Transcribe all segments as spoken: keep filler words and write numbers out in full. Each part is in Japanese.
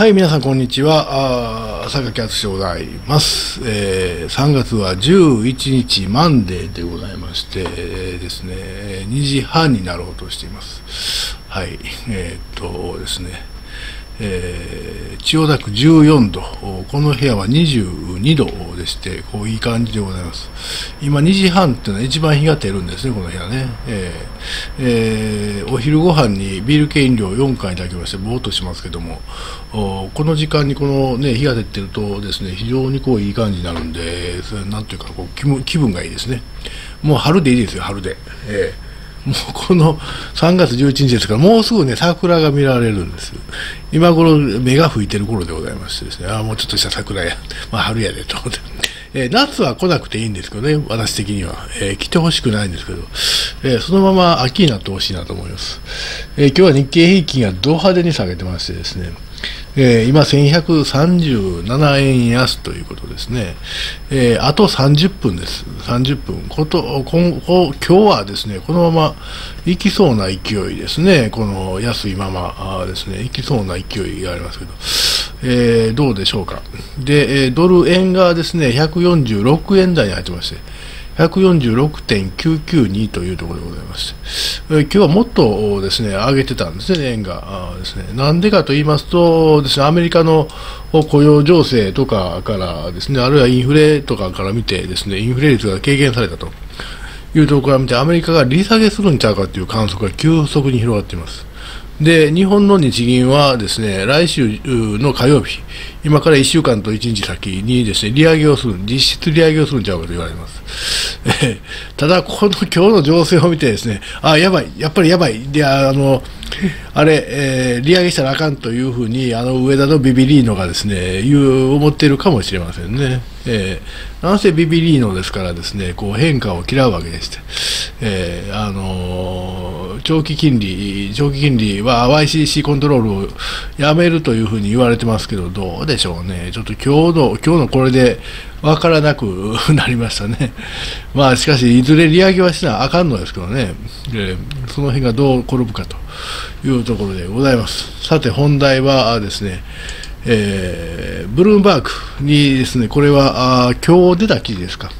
はい、皆さんこんにちは。あ榊敦でございます、えー。さんがつはじゅういちにちマンデーでございまして、えー、ですね、にじはんになろうとしています。はい、えー、っとですね、えー、千代田区じゅうよんど、この部屋はにじゅうにどでして、こういい感じでございます。今にじはんっていうのは一番日が照るんですね、この部屋ね。えーえー、お昼ご飯にビール系飲料よんかいいただきまして、ぼーっとしますけども、この時間にこの、ね、日が照ってるとですね、非常にこういい感じになるんで、それなんていうかこう気分、気分がいいですね。もう春でいいですよ、春で。えーもうこのさんがつじゅういちにちですから、もうすぐね、桜が見られるんです。今頃、芽が吹いてる頃でございましてですね、ああ、もうちょっとした桜や、まあ、春やでと思って、えー、夏は来なくていいんですけどね、私的には。えー、来てほしくないんですけど、えー、そのまま秋になってほしいなと思います。えー、今日は日経平均がド派手に下げてましてですね、えー、今せんひゃくさんじゅうななえん安ということですね。えー、あとさんじゅっぷんです。さんじゅっぷん。こと今今日はですね、このまま行きそうな勢いですね。この安いままですね、行きそうな勢いがありますけど、えー、どうでしょうか。で、ドル円がですね、ひゃくよんじゅうろくえん台に入ってまして、ひゃくよんじゅうろくてんきゅうきゅうに というところでございまして、えー、今日はもっとですね、上げてたんですね、円が。あですね、なんでかと言いますとですね、アメリカの雇用情勢とかからですね、あるいはインフレとかから見てですね、インフレ率が軽減されたというところから見て、アメリカが利下げするんちゃうかという観測が急速に広がっています。で、日本の日銀はですね、来週の火曜日、今からいっしゅうかんといちにち先にですね、利上げをする、実質利上げをするんちゃうかと言われます。えただ、この今日の情勢を見てですね、あ、やばい、やっぱりやばい、で、あの、あれ、えー、利上げしたらあかんというふうに、あの、上田のビビリーノがですね、言う、思っているかもしれませんね。えー、なんせビビリーノですからですね、こう変化を嫌うわけでして、えー、あのー、長期金利、長期金利は ワイシーシー コントロールをやめるというふうに言われてますけど、どうでしょうね。ちょっと今日の、今日のこれで分からなくなりましたね。まあ、しかし、いずれ利上げはしなあかんのですけどね、えー、その辺がどう転ぶかというところでございます。さて、本題はですね、えー、ブルームバーグにですね、これはあ今日出た記事ですか、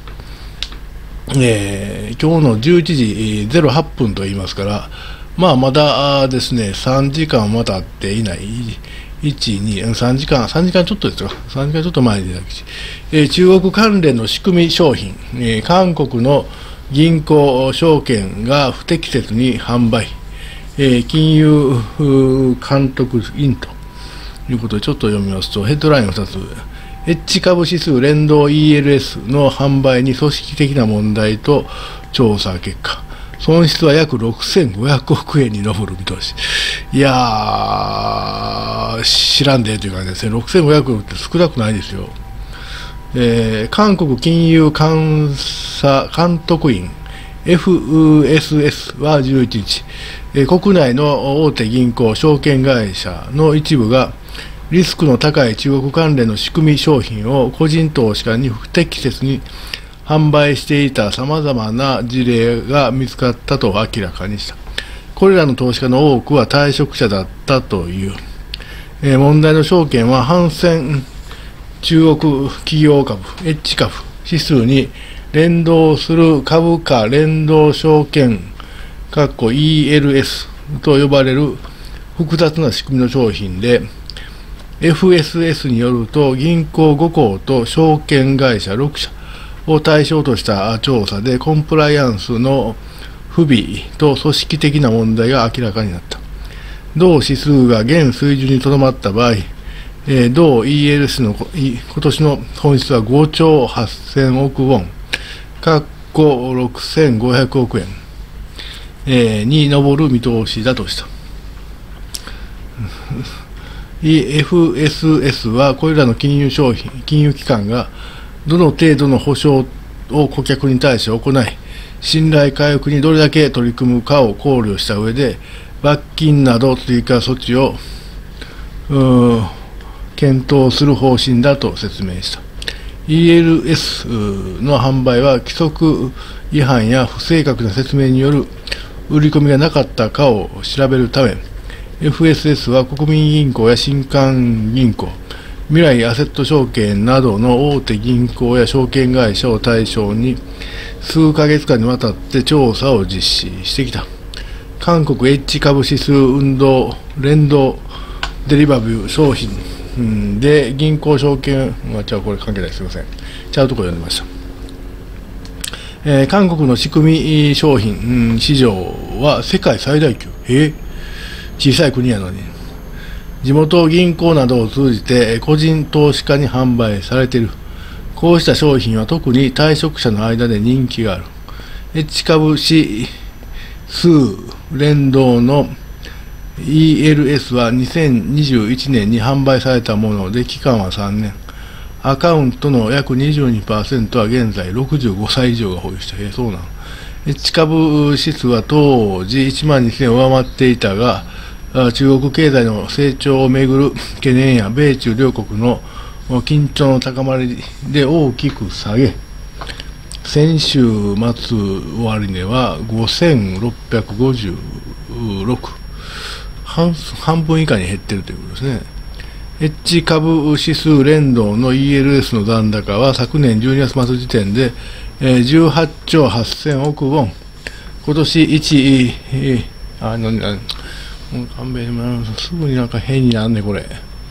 えー、今日のじゅういちじぜろはっぷんと言いますから、まあ、まだですね、さんじかんは経っていない、いち、に、さんじかん、さんじかんちょっとですよ、さんじかんちょっと前に出た記事、えー、中国関連の仕組み商品、えー、韓国の銀行、証券が不適切に販売、えー、金融監督員ということで、ちょっと読みますと、ヘッドラインをふたつ、エッジ株指数連動 イーエルエス の販売に組織的な問題と調査結果、損失は約ろくせんごひゃくおくえんに上る見通し。いやー、知らんでという感じですね、ろくせんごひゃくおくって少なくないですよ。えー、韓国金融監査監督員 エフエスエス はじゅういちにち、えー、国内の大手銀行、証券会社の一部がリスクの高い中国関連の仕組み商品を個人投資家に不適切に販売していたさまざまな事例が見つかったと明らかにした。これらの投資家の多くは退職者だったという。えー、問題の証券はハンセン中国企業株、エッジ株指数に連動する株価連動証券、イーエルエス と呼ばれる複雑な仕組みの商品で、エフエスエス によると、銀行ごこうと証券会社ろくしゃを対象とした調査で、コンプライアンスの不備と組織的な問題が明らかになった。同指数が現水準にとどまった場合、えー、同 イーエルエス の今年の損失はごちょうはっせんおくウォン、ろくせんごひゃくおくえん、えー、に上る見通しだとした。エフエスエス はこれらの金融商品、金融機関がどの程度の保証を顧客に対して行い、信頼回復にどれだけ取り組むかを考慮した上で、罰金など追加措置を検討する方針だと説明した。イーエルエス の販売は規則違反や不正確な説明による売り込みがなかったかを調べるため、 エフエスエス は国民銀行や新韓銀行、未来アセット証券などの大手銀行や証券会社を対象に数ヶ月間にわたって調査を実施してきた。韓国 H 株指数運動連動デリバティブ商品で銀行証券、まあ、じゃあこれ関係ない、すみません。ちゃうところ読んでました。えー、韓国の仕組み商品、うん、市場は世界最大級。えー、小さい国やのに。地元銀行などを通じて個人投資家に販売されている。こうした商品は特に退職者の間で人気がある。H 株指数連動の イーエルエス はにせんにじゅういちねんに販売されたもので、期間はさんねん。アカウントの約 にじゅうにパーセント は現在ろくじゅうごさい以上が保有した。えー、そうなん。H 株指数は当時いちまんにせんを上回っていたが、中国経済の成長をめぐる懸念や米中両国の緊張の高まりで大きく下げ、先週末終値はごせんろっぴゃくごじゅうろく、半, 半分以下に減っているということですね。H 株指数連動の イーエルエス の残高は昨年じゅうにがつ末時点でじゅうはっちょうはっせんおくウォン、今年いち、あの、もう勘弁すぐになんか変になんねこれ。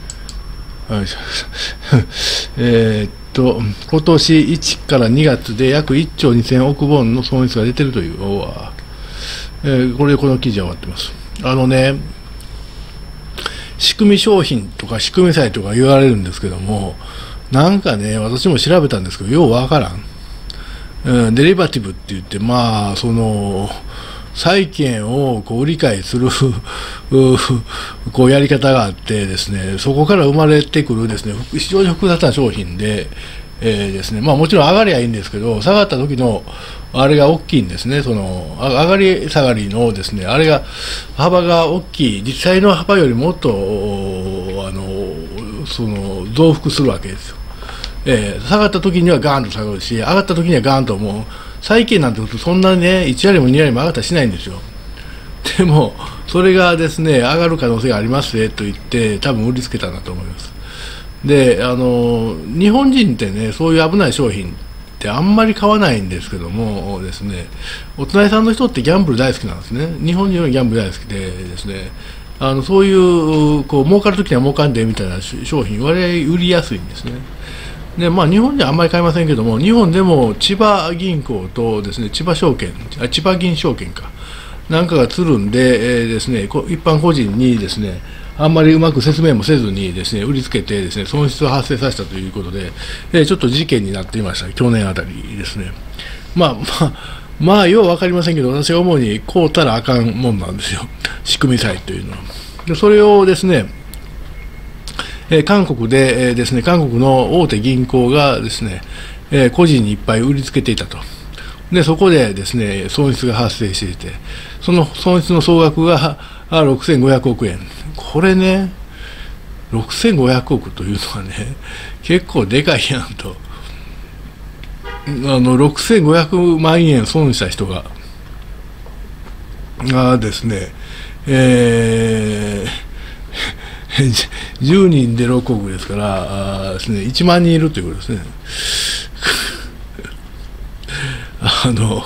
えっと、今年いちからにがつで約いっちょうにせんおくウォンの損失が出てるという、えー、これでこの記事は終わってます。あのね、仕組み商品とか仕組み債とか言われるんですけども、なんかね、私も調べたんですけど、ようわからん。うん、デリバティブって言って、まあ、その、債券をこう理解するこうやり方があってですね、そこから生まれてくるですね、非常に複雑な商品で、えーですね、まあもちろん上がりはいいんですけど、下がった時のあれが大きいんですね。その上がり下がりのですね、あれが幅が大きい、実際の幅よりもっとあのその増幅するわけですよ。えー、下がった時にはガーンと下がるし、上がった時にはガーンともう債券なんてことそんなねいちわりもにわりも上がったりしないんですよ。でもそれがですね上がる可能性がありますねと言って多分売りつけたんだと思います。で、あの日本人ってねそういう危ない商品ってあんまり買わないんですけどもですね、お隣さんの人ってギャンブル大好きなんですね。日本人はギャンブル大好きでですね、あのそういうこう儲かるときには儲かんでみたいな商品割合売りやすいんですね。でまあ、日本ではあんまり買いませんけども、日本でも千葉銀行とですね千葉証券、あ千葉銀証券かなんかがつるんで、えーですね、一般個人にですねあんまりうまく説明もせずにですね売りつけてですね損失を発生させたということで、えー、ちょっと事件になっていました、去年あたりですね。まあまあまあよう分かりませんけど、私が思うにこうたらあかんもんなんですよ、仕組み債というのは。でそれをですねえ韓国で、えー、ですね韓国の大手銀行がですね、えー、個人にいっぱい売りつけていたと。でそこでですね損失が発生していて、その損失の総額がろくせんごひゃくおくえん。これねろくせんごひゃくおくというのはね結構でかいやんと。あのろくせんごひゃくまんえん損した人ががですね、えーじゅうにんでろくおくですからあです、ね、いちまんにんいるということですね。あの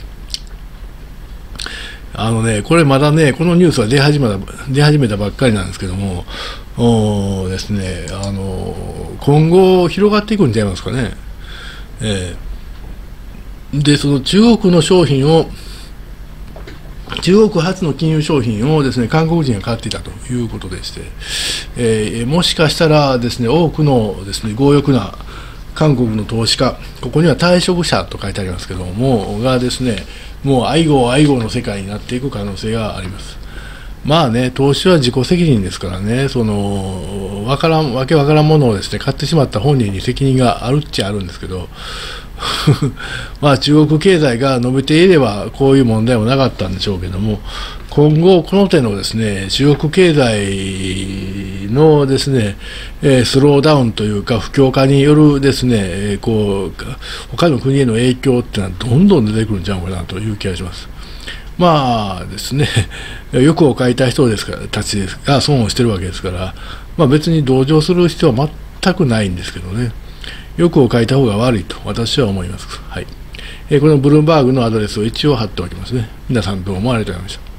あのねこれまだねこのニュースは出始めた出始めたばっかりなんですけども、おですねあの今後広がっていくんちゃいますかね。えー、でその中国の商品を中国発の金融商品をですね韓国人が買っていたということでして、えー、もしかしたらですね多くのですね強欲な韓国の投資家、ここには退職者と書いてありますけどもがですねもう愛護愛護の世界になっていく可能性があります。まあね投資は自己責任ですからね、そのわからんわけわからんものをですね買ってしまった本人に責任があるっちゃあるんですけどまあ中国経済が伸びていればこういう問題もなかったんでしょうけども、今後この手のですね中国経済のですね、えー、スローダウンというか不況化によるですね、えー、こう他の国への影響っていうのはどんどん出てくるんじゃないかなという気がします。 まあですね、欲を書いた人ですからたちが損をしてるわけですから、まあ、別に同情する必要は全くないんですけどね、欲を書いた方が悪いと私は思います。はい。えー、このブルームバーグのアドレスを一応貼っておきますね。皆さんどうもありがとうございました。